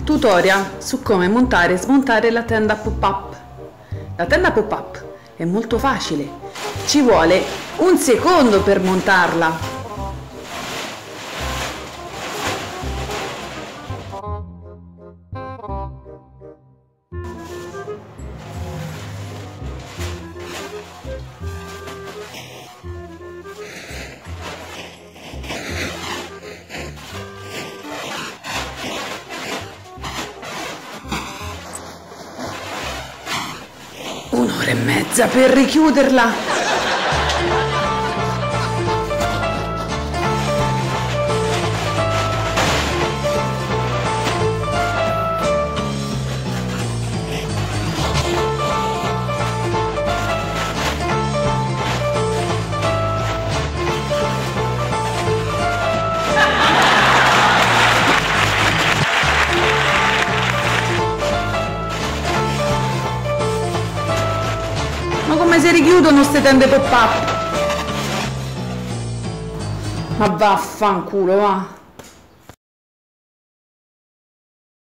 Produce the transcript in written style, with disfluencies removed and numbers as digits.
Tutorial su come montare e smontare la tenda pop-up. La tenda pop-up è molto facile, ci vuole un secondo per montarla. Un'ora e mezza per richiuderla. Ma come si richiudono ste tende pop-up? Ma vaffanculo, va!